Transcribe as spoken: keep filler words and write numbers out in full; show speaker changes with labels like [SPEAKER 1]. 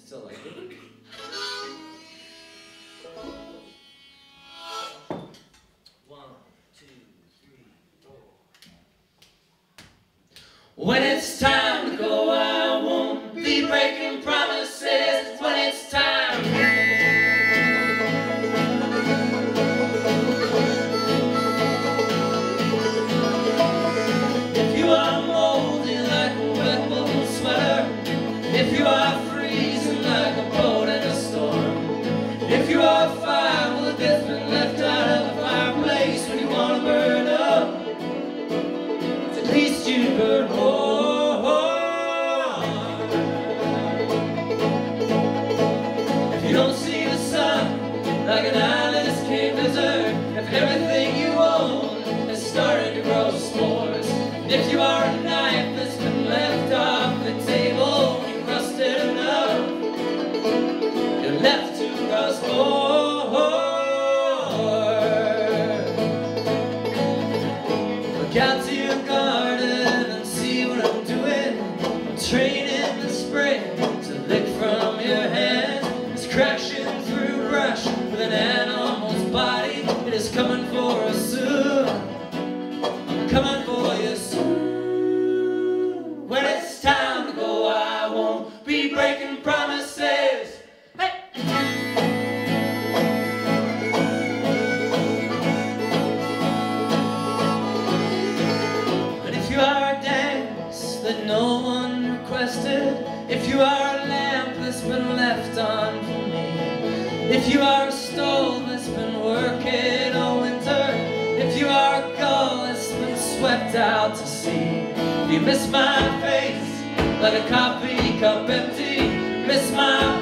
[SPEAKER 1] Still like it. One, two, three, four. When it's time to go, I won't be breaking promises. When it's time, if you are moldy like a wet wool sweater, if you are freezing like a boat in a storm, if you are fire, well, the death's been left out of the fireplace when you want to burn up, at least you burn hard. If you don't see the sun like an island escaped desert, if everything you own has started to grow spores, if you are a knife that's been left off the table, you rusted enough, you're left to rust more. Look out to your garden and see what I'm doing. I'm training the spray to lick from your hand. It's crashing through brush with an animal's body. It is coming for us soon. I'm coming for you soon. When it's time to go, I won't be breaking promises. Hey! But if you are a dance that no one requested, if you are a lamp that's been left on for me, if you are a stove that's been working all winter, if you are a gull that's been swept out to sea, if you miss my face like a coffee cup empty, miss my